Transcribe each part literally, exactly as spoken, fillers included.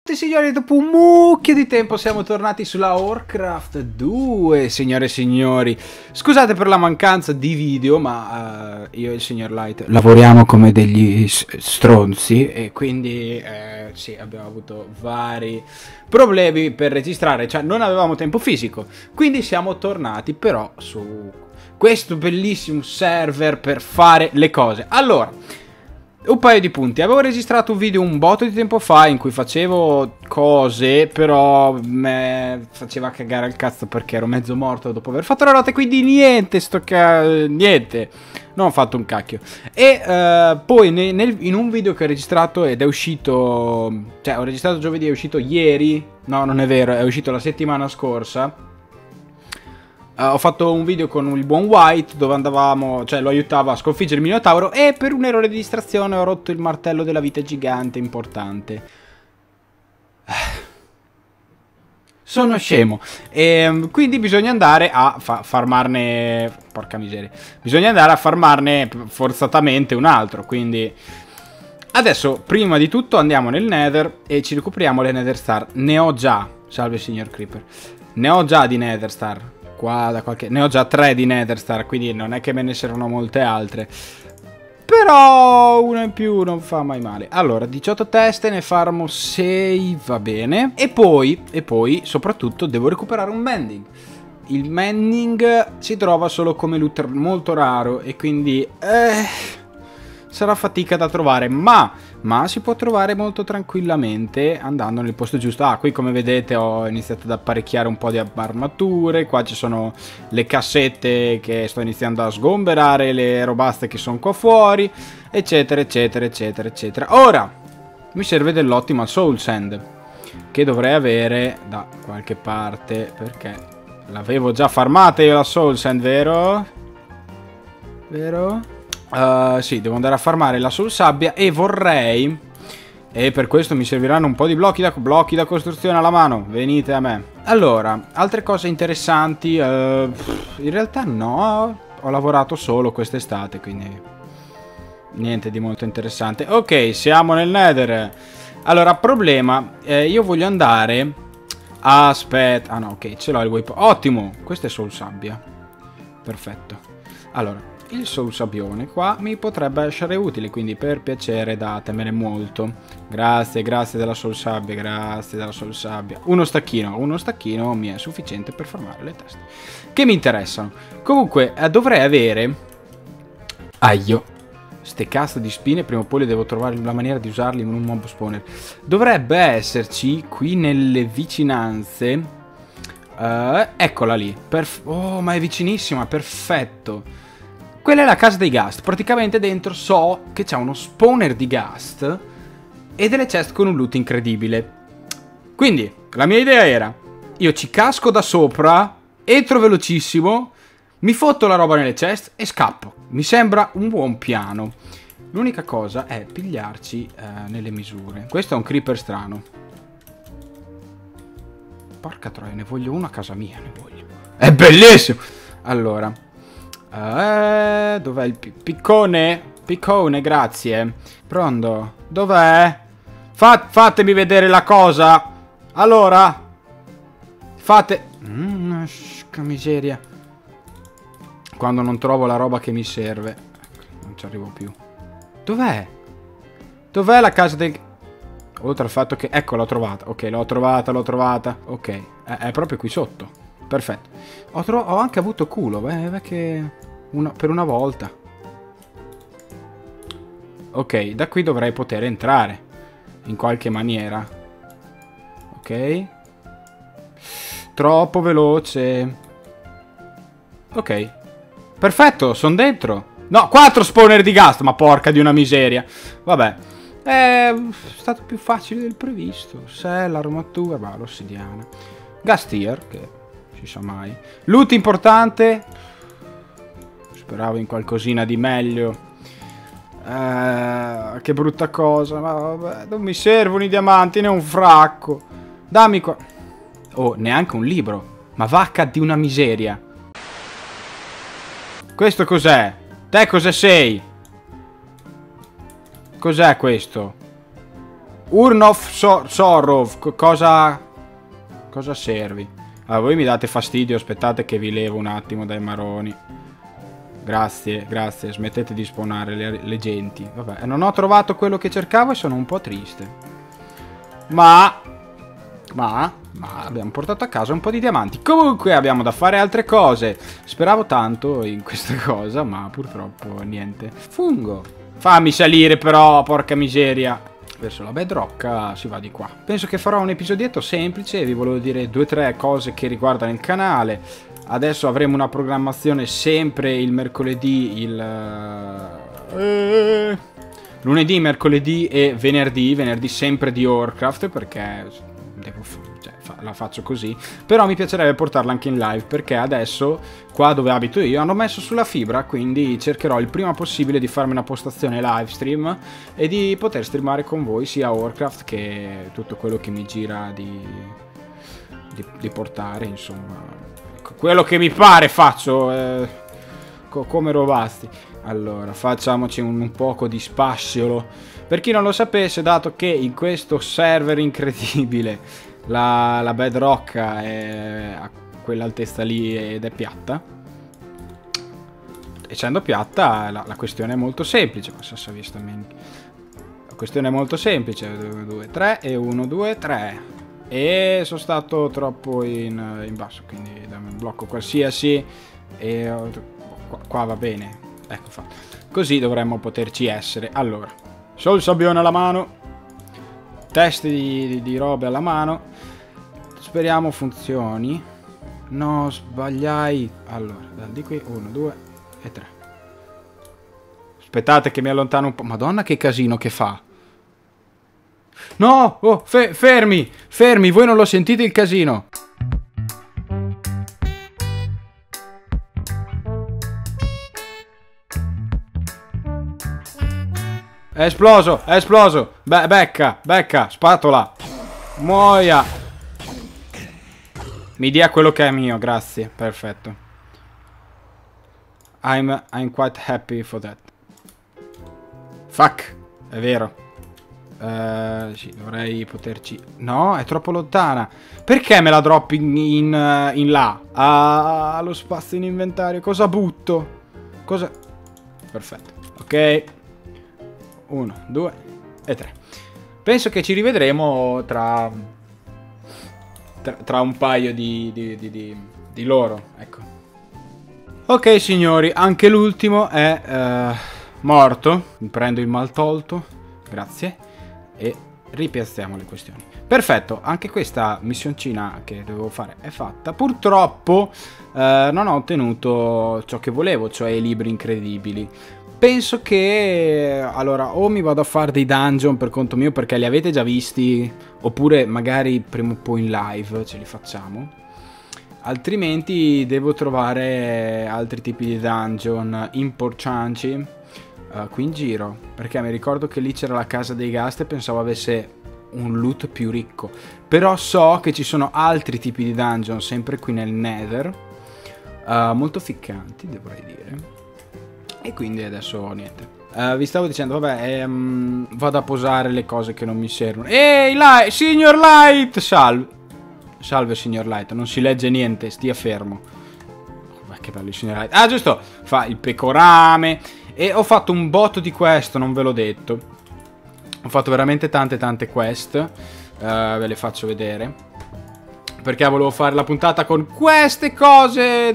Signori, dopo un mucchio di tempo siamo tornati sulla Warcraft due, signore e signori. Scusate per la mancanza di video, ma uh, io e il signor Light lavoriamo come degli stronzi e quindi eh, sì, abbiamo avuto vari problemi per registrare, cioè non avevamo tempo fisico. Quindi siamo tornati però su questo bellissimo server per fare le cose. Allora, un paio di punti. Avevo registrato un video un botto di tempo fa in cui facevo cose, però me faceva cagare al cazzo perché ero mezzo morto dopo aver fatto la notte, quindi niente, sto ca... niente. Non ho fatto un cacchio. E uh, poi nel, nel, in un video che ho registrato ed è uscito, cioè ho registrato giovedì, è uscito ieri, no non è vero, è uscito la settimana scorsa. Uh, ho fatto un video con il buon White dove andavamo, cioè lo aiutavo a sconfiggere il Minotauro e per un errore di distrazione ho rotto il martello della vita gigante importante. Sono scemo. E quindi bisogna andare a fa farmarne... Porca miseria. Bisogna andare a farmarne forzatamente un altro, quindi... Adesso, prima di tutto, andiamo nel Nether e ci recuperiamo le Nether Star. Ne ho già. Salve signor Creeper. Ne ho già di Nether Star. Qua da qualche... Ne ho già tre di Nether Star, quindi non è che me ne servono molte altre. Però una in più non fa mai male. Allora, diciotto teste, ne farmo sei, va bene. E poi, e poi, soprattutto, devo recuperare un mending. Il mending si trova solo come loot molto raro e quindi... Eh, sarà fatica da trovare, ma, ma si può trovare molto tranquillamente andando nel posto giusto. Ah, qui come vedete ho iniziato ad apparecchiare un po' di armature. Qua ci sono le cassette che sto iniziando a sgomberare, le robaste che sono qua fuori, eccetera, eccetera, eccetera, eccetera. Ora, mi serve dell'ottima Soul Sand, che dovrei avere da qualche parte, perché l'avevo già farmata io la Soul Sand, vero? Vero? Uh, sì, devo andare a farmare la Soul Sabbia e vorrei... E per questo mi serviranno un po' di blocchi da, blocchi da costruzione alla mano. Venite a me. Allora, altre cose interessanti... Uh, in realtà no, ho lavorato solo quest'estate, quindi... niente di molto interessante. Ok, siamo nel Nether. Allora, problema... Eh, io voglio andare... Aspetta... Ah no, ok, ce l'ho il waypoint. Ottimo! Questa è Soul Sabbia. Perfetto. Allora... Il Soul Sabbione qua mi potrebbe essere utile, quindi per piacere datemene molto. Grazie, grazie della Soul Sabbia, grazie della Soul Sabbia. Uno stacchino, uno stacchino mi è sufficiente per farmare le teste che mi interessano. Comunque eh, dovrei avere... Aio. Ste cazzo di spine, prima o poi le devo trovare la maniera di usarli in un mob spawner. Dovrebbe esserci qui nelle vicinanze... Uh, eccola lì. Perf oh, ma è vicinissima, perfetto. Quella è la casa dei Ghast. Praticamente dentro so che c'è uno spawner di Ghast e delle chest con un loot incredibile. Quindi, la mia idea era: io ci casco da sopra, entro velocissimo, mi fotto la roba nelle chest e scappo. Mi sembra un buon piano. L'unica cosa è pigliarci eh, nelle misure. Questo è un creeper strano. Porca troia, ne voglio uno a casa mia, ne voglio. È bellissimo! Allora... Eh, dov'è il pi piccone? Piccone, grazie. Pronto? Dov'è? Fa fatemi vedere la cosa. Allora. Fate... Mm, sca miseria. Quando non trovo la roba che mi serve. Non ci arrivo più. Dov'è? Dov'è la casa del... Oltre al fatto che... Ecco, l'ho trovata. Ok, l'ho trovata, l'ho trovata. Ok, è, è proprio qui sotto. Perfetto. Ho, ho anche avuto culo, beh, che una, per una volta. Ok, da qui dovrei poter entrare in qualche maniera. Ok. Troppo veloce. Ok. Perfetto, sono dentro. No, quattro spawner di ghast, ma porca di una miseria. Vabbè. È stato più facile del previsto. Se l'armatura, va, l'ossidiana. Gastier, che... ci sa mai. Loot importante. Speravo in qualcosina di meglio. eh, Che brutta cosa. Ma vabbè, non mi servono i diamanti, ne ho un fracco. Dammi qua. Oh, neanche un libro. Ma vacca di una miseria. Questo cos'è? Te cosa sei? Cos'è questo? Urnov so Sorov, cosa... Cosa servi? Ah, voi mi date fastidio, aspettate che vi levo un attimo dai maroni. Grazie, grazie, smettete di spawnare le, le genti. Vabbè, non ho trovato quello che cercavo e sono un po' triste. Ma... Ma... Ma abbiamo portato a casa un po' di diamanti. Comunque abbiamo da fare altre cose. Speravo tanto in questa cosa, ma purtroppo niente. Fungo. Fammi salire però, porca miseria. Verso la bedrock si va di qua. Penso che farò un episodietto semplice. Vi volevo dire due o tre cose che riguardano il canale. Adesso avremo una programmazione sempre il mercoledì, il... Eh, lunedì, mercoledì e venerdì. Venerdì sempre di Warcraft perché... Devo, cioè, fa, la faccio così. Però mi piacerebbe portarla anche in live perché adesso qua dove abito io hanno messo sulla fibra, quindi cercherò il prima possibile di farmi una postazione live stream e di poter streamare con voi sia Warcraft che tutto quello che mi gira di, di, di portare, insomma quello che mi pare faccio, eh, co come robasti. Allora facciamoci un, un poco di spassiolo. Per chi non lo sapesse, dato che in questo server incredibile la, la bedrock è a quell'altezza lì ed è piatta, essendo piatta la, la questione è molto semplice. La questione è molto semplice, uno, due, tre e uno, due, tre. E sono stato troppo in, in basso, quindi dammi un blocco qualsiasi e qua, qua va bene, ecco fatto. Così dovremmo poterci essere. Allora, sol sabbione alla mano, teste di, di, di robe alla mano, speriamo funzioni. No, sbagliai. Allora, di qui uno, due e tre. Aspettate che mi allontano un po'. Madonna che casino che fa. No, oh, fe fermi, fermi, voi non lo sentite il casino? È esploso, è esploso. Be becca, becca, spatola. Muoia. Mi dia quello che è mio, grazie, perfetto. I'm, I'm quite happy for that. Fuck, è vero. Uh, sì, dovrei poterci... No, è troppo lontana. Perché me la droppi in, in, in là? Ah, lo spazio in inventario. Cosa butto? Cosa... Perfetto. Ok. Uno, due e tre. Penso che ci rivedremo tra... Tra, tra un paio di, di, di, di, di loro. Ecco. Ok, signori. Anche l'ultimo è uh, morto. Mi prendo il mal tolto. Grazie. E ripiazziamo le questioni. Perfetto, anche questa missioncina che dovevo fare è fatta. Purtroppo eh, non ho ottenuto ciò che volevo, cioè i libri incredibili. Penso che allora o mi vado a fare dei dungeon per conto mio perché li avete già visti, oppure magari prima o poi in live ce li facciamo. Altrimenti devo trovare altri tipi di dungeon importanti Uh, qui in giro, perché mi ricordo che lì c'era la casa dei Ghast e pensavo avesse un loot più ricco, però so che ci sono altri tipi di dungeon sempre qui nel Nether uh, molto ficcanti, dovrei dire, e quindi adesso niente. Uh, vi stavo dicendo, vabbè, um, vado a posare le cose che non mi servono. Ehi, Light, Signor Light, salve. Salve, Signor Light, non si legge niente, stia fermo. Oh, che bello il Signor Light. Ah, giusto, fa il pecorame. E ho fatto un botto di quest, non ve l'ho detto. Ho fatto veramente tante tante quest. uh, Ve le faccio vedere, perché volevo fare la puntata con queste cose.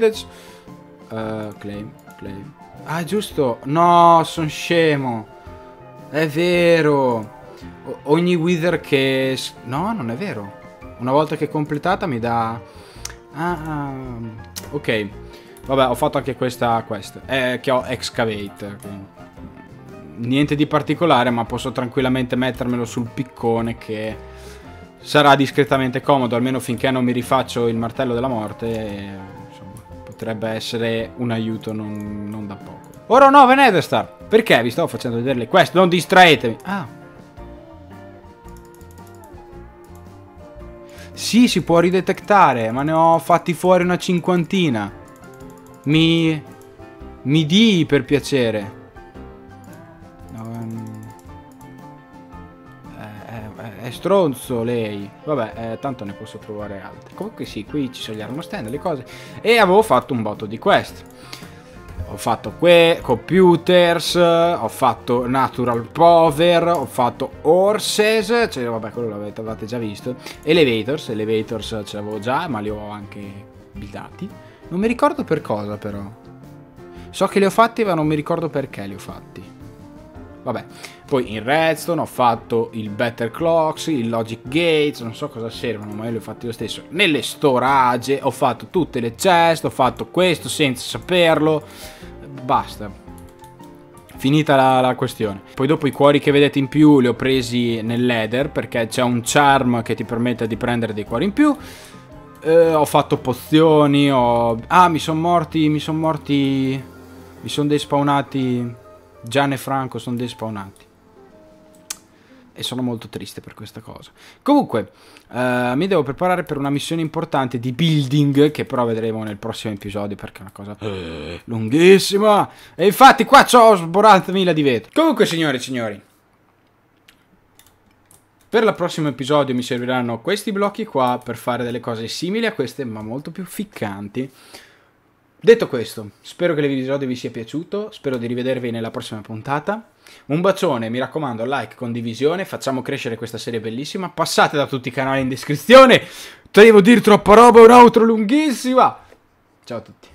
uh, Claim, claim. Ah, giusto. No, sono scemo. È vero. O ogni wither che... No, non è vero. Una volta che è completata mi dà... Ah, ok. Vabbè, ho fatto anche questa quest, eh, che ho excavate, quindi niente di particolare, ma posso tranquillamente mettermelo sul piccone, che sarà discretamente comodo, almeno finché non mi rifaccio il martello della morte, e, insomma, potrebbe essere un aiuto non, non da poco. Ora no, Venedestar, perché vi stavo facendo vedere le quest, non distraetemi. Ah. Sì, si può ridetectare, ma ne ho fatti fuori una cinquantina. Mi... Mi di per piacere. No, um, eh, eh, stronzo lei. Vabbè, eh, tanto ne posso trovare altre. Comunque sì, qui ci sono gli armostend, le cose. E avevo fatto un botto di quest. Ho fatto que computers, ho fatto natural power, ho fatto horses, cioè vabbè quello l'avete già visto. Elevators, elevators ce l'avevo già, ma li ho anche buildati. Non mi ricordo per cosa però. So che li ho fatti ma non mi ricordo perché li ho fatti. Vabbè, poi in Redstone ho fatto il Better Clocks, il Logic Gates, non so cosa servono, ma io li ho fatti lo stesso. Nelle storage ho fatto tutte le chest, ho fatto questo senza saperlo. Basta. Finita la, la questione. Poi dopo i cuori che vedete in più li ho presi nell'Ether, perché c'è un charm che ti permette di prendere dei cuori in più. Eh, ho fatto pozioni, ho... Ah, mi sono morti, mi sono morti... Mi sono despawnati... Gian e Franco sono despawnati. E sono molto triste per questa cosa. Comunque, eh, mi devo preparare per una missione importante di building, che però vedremo nel prossimo episodio, perché è una cosa eh, lunghissima. E infatti qua c'ho sborantamila di vetro. Comunque, signore e signori, per il prossimo episodio mi serviranno questi blocchi qua per fare delle cose simili a queste, ma molto più ficcanti. Detto questo, spero che l'episodio vi sia piaciuto, spero di rivedervi nella prossima puntata. Un bacione, mi raccomando, like, condivisione, facciamo crescere questa serie bellissima. Passate da tutti i canali in descrizione, devo dire troppa roba, è un outro lunghissima. Ciao a tutti.